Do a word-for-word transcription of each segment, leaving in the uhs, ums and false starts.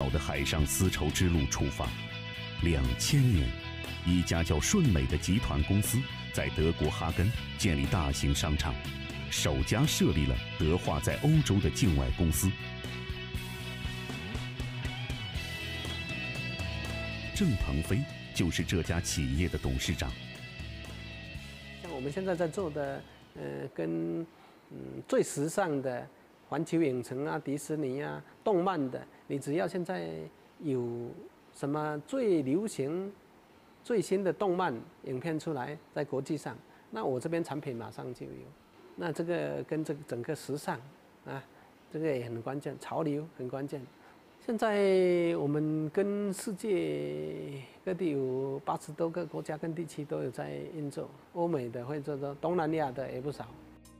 好的海上丝绸之路出发。两千年，一家叫顺美的集团公司在德国哈根建立大型商场，首家设立了德化在欧洲的境外公司。郑鹏飞就是这家企业的董事长。 像我们现在在做的，呃，跟嗯最时尚的环球影城啊、迪士尼啊、动漫的，你只要现在有什么最流行、最新的动漫影片出来，在国际上，那我这边产品马上就有。那这个跟这个整个时尚啊，这个也很关键，潮流很关键。现在我们跟世界各地有八十多个国家跟地区都有在运作，欧美的会做到，东南亚的也不少。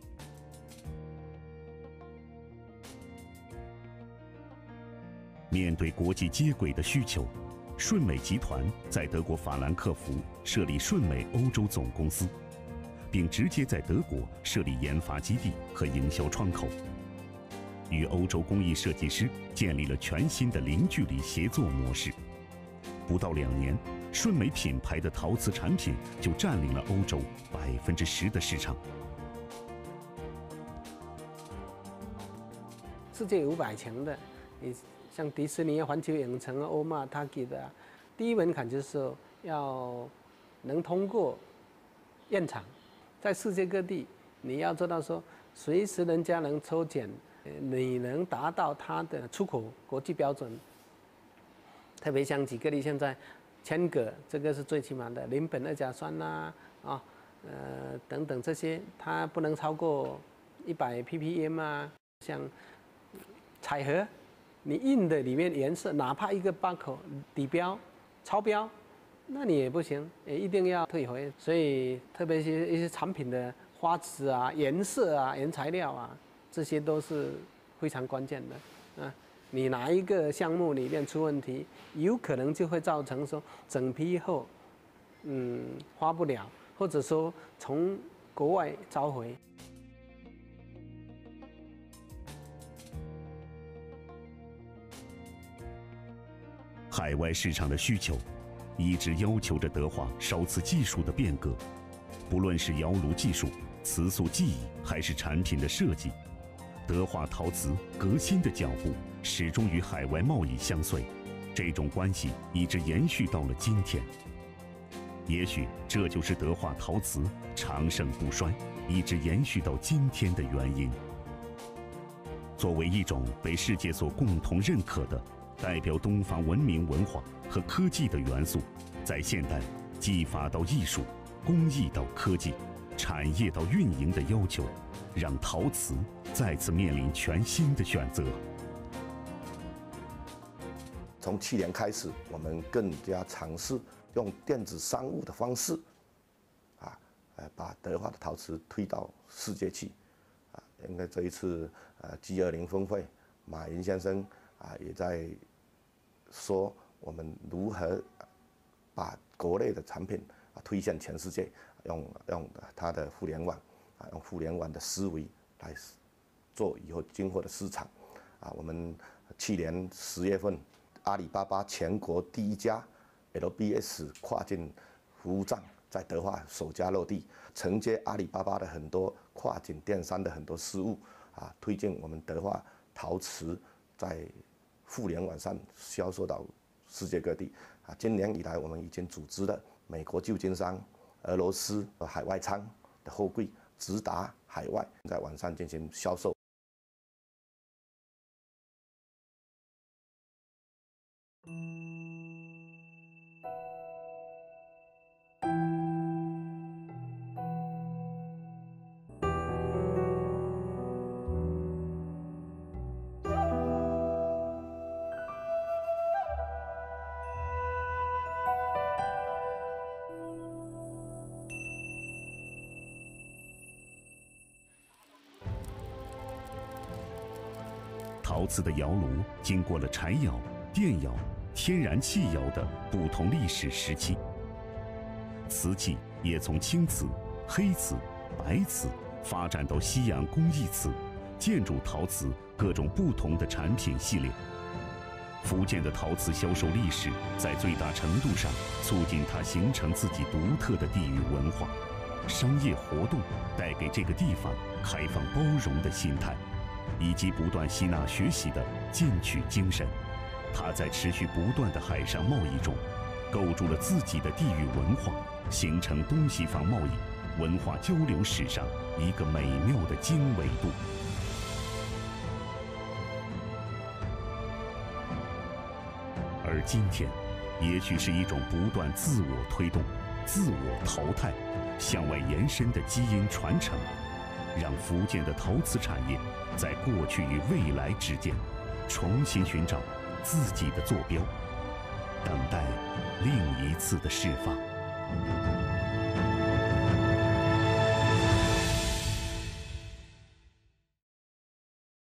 面对国际接轨的需求，顺美集团在德国法兰克福设立顺美欧洲总公司，并直接在德国设立研发基地和营销窗口。与欧洲工艺设计师建立了全新的零距离协作模式。不到两年，顺美品牌的陶瓷产品就占领了欧洲百分之十的市场。 世界五百强的，你像迪士尼、环球影城、欧玛、Target 的，第一门槛就是说要能通过验厂，在世界各地你要做到说，随时人家能抽检。你能达到它的出口国际标准，特别像几个例，现在铅镉这个是最起码的，邻苯二甲酸呐、啊，啊，呃等等这些，它不能超过一百 P P M 啊。像彩盒，你印的里面颜色，哪怕一个八口底标超标，那你也不行，也一定要退回。所以特别是一些产品的花质啊、颜色啊、原材料啊。这些都是非常关键的啊！你哪一个项目里面出问题，有可能就会造成说整批后，嗯，花不了，或者说从国外召回。 海外市场的需求一直要求着德化烧瓷技术的变革，不论是窑炉技术、瓷塑技艺，还是产品的设计。德化陶瓷革新的脚步始终与海外贸易相随，这种关系一直延续到了今天。也许这就是德化陶瓷长盛不衰，一直延续到今天的原因。作为一种被世界所共同认可的代表东方文明文化和科技的元素，在现代技法到艺术、工艺到科技、产业到运营的要求，让陶瓷再次面临全新的选择。 从去年开始，我们更加尝试用电子商务的方式，啊，呃，把德化的陶瓷推到世界去，啊，应该这一次呃 G 二十 峰会，马云先生啊也在说我们如何把国内的产品啊推向全世界，用用它的互联网啊，用互联网的思维来做以后今后的市场，啊，我们去年十月份，阿里巴巴全国第一家 L B S 跨境服务站在德化首家落地，承接阿里巴巴的很多跨境电商的很多事务，啊，推进我们德化陶瓷在互联网上销售到世界各地。啊，今年以来，我们已经组织了美国旧金山、俄罗斯和海外仓的货柜直达海外，在网上进行销售。 陶瓷的窑炉经过了柴窑、电窑、天然气窑的不同历史时期，瓷器也从青瓷、黑瓷、白瓷发展到西洋工艺瓷、建筑陶瓷各种不同的产品系列。 福建的陶瓷销售历史在最大程度上促进它形成自己独特的地域文化。商业活动带给这个地方开放包容的心态，以及不断吸纳学习的进取精神。它在持续不断的海上贸易中，构筑了自己的地域文化，形成东西方贸易文化交流史上一个美妙的经纬度。而今天，也许是一种不断自我推动、自我淘汰、向外延伸的基因传承，让福建的陶瓷产业在过去与未来之间重新寻找自己的坐标，等待另一次的释放。